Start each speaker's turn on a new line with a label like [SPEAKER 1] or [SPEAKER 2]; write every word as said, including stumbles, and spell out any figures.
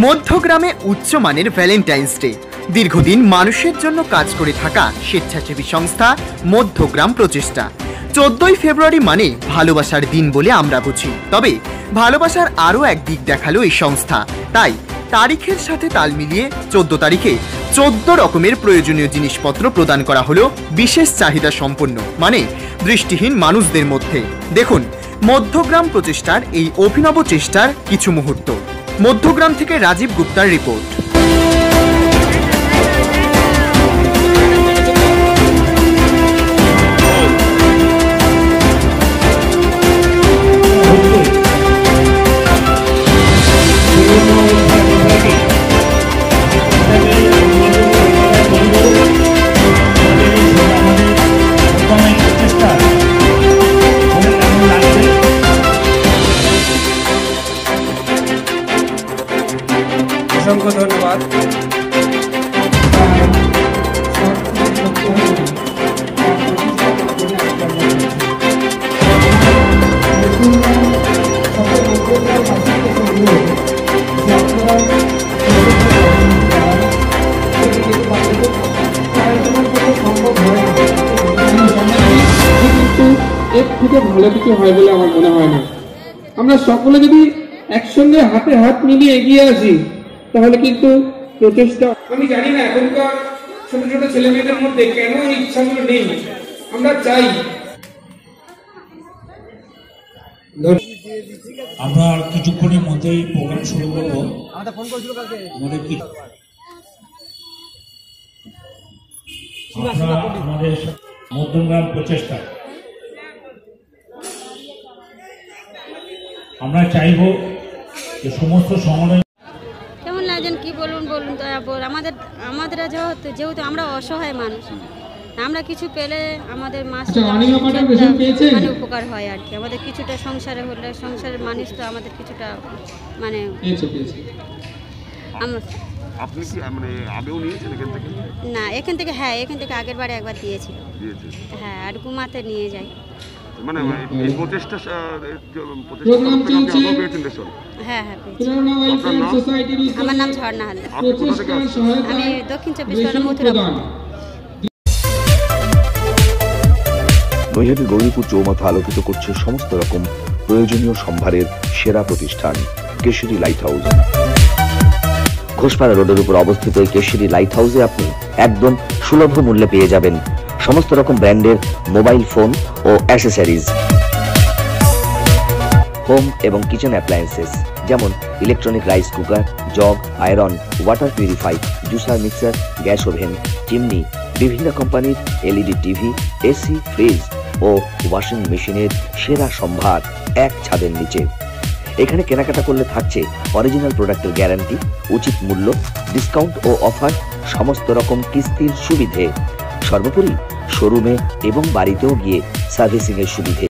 [SPEAKER 1] মধ্যগ্রামে উচ্চমানের Valentine's day দীর্ঘদিন মানুষের জন্য কাজ করে থাকা স্বেচ্ছাসেবী সংস্থা মধ্যগ্রাম প্রচেষ্টা। চোদ্দই ফেব্রুয়ারি মানে ভালোবাসার দিন বলে আমরা বুঝি, তবে ভালোবাসার আরও এক দিক দেখালো এই সংস্থা। তাই তারিখের সাথে তাল মিলিয়ে চোদ্দ তারিখে চোদ্দ রকমের প্রয়োজনীয় জিনিসপত্র প্রদান করা হলো বিশেষ চাহিদা সম্পন্ন মানে দৃষ্টিহীন মানুষদের মধ্যে। দেখুন মধ্যগ্রাম প্রচেষ্টার এই অভিনব চেষ্টার কিছু মুহূর্ত। মধ্যগ্রাম থেকে রাজীব গুপ্তার রিপোর্ট।
[SPEAKER 2] অসংখ্য ধন্যবাদ।
[SPEAKER 3] এর থেকে ভালো কিছু হয় বলে আমার মনে হয় না। আমরা সকলে যদি একসঙ্গে হাতে হাত মিলিয়ে এগিয়ে আসি তাহলে কিন্তু প্রচেষ্টা। আমি জানি না এখনকার ছোট ছোট ছেলে মেয়েদের মধ্যে কেন এই ইচ্ছাগুলো নেই। আমরা চাই।
[SPEAKER 4] আমরা কিছুক্ষণের মধ্যেই প্রোগ্রাম শুরু করবো। আমাদের কি আমরা আমাদের মধ্যগ্রাম প্রচেষ্টা আমরা চাইব যে সমস্ত সংগঠন
[SPEAKER 5] কেমন লাগছেন কি বলুন বলুন তারপর আমাদের আমাদের যেহেতু যেহেতু আমরা অসহায় মানুষ, আমরা কিছু পেলে আমাদের মাস মানে উপকার হয় আর কি। আমাদের কিছুটা সংসারে হলে সংসারের মানুষ তো আমাদের কিছুটা মানে
[SPEAKER 6] আপনি কি মানে আগেও নিয়েছেন এখান থেকে?
[SPEAKER 5] না এখান থেকে হ্যাঁ এখান থেকে আগের বারে একবার দিয়েছিল। হ্যাঁ আর ঘুমাতে নিয়ে যাই
[SPEAKER 6] মানে এই প্রচেষ্টা
[SPEAKER 3] প্রোগ্রাম চলছে।
[SPEAKER 5] হ্যাঁ হ্যাঁ আমার নাম ঝর্ণা হালদার। আমি দক্ষিণ চব্বিশ পরগনা মথুরাপুর।
[SPEAKER 7] নৈহাটি গৌরীপুর চৌমাথা আলোকিত করছে সমস্ত রকম প্রয়োজনীয় সম্ভারের সেরা প্রতিষ্ঠান কেশরী লাইট হাউস। ঘোষপাড়া রোডের উপর অবস্থিত এই কেশরী লাইট হাউসে আপনি একদম সুলভ মূল্যে পেয়ে যাবেন সমস্ত রকম ব্র্যান্ডের মোবাইল ফোন ও অ্যাক্সেসরিজ, হোম এবং কিচেন অ্যাপ্লায়েন্সেস যেমন electronic rice cooker, jug, iron, water purify, juicer, mixer, gas oven, chimney, বিভিন্ন কোম্পানির এলইডি টিভি, এসি, ফ্রিজ ও ওয়াশিং মেশিনের সেরা সম্ভার এক ছাদের নিচে। এখানে কেনাকাটা করলে থাকছে অরিজিনাল প্রোডাক্টের গ্যারান্টি, উচিত মূল্য, ডিসকাউন্ট ও অফার, সমস্ত রকম কিস্তির সুবিধে, সর্বোপরি শোরুমে এবং বাড়িতেও গিয়ে সার্ভিসিং এর সুবিধে।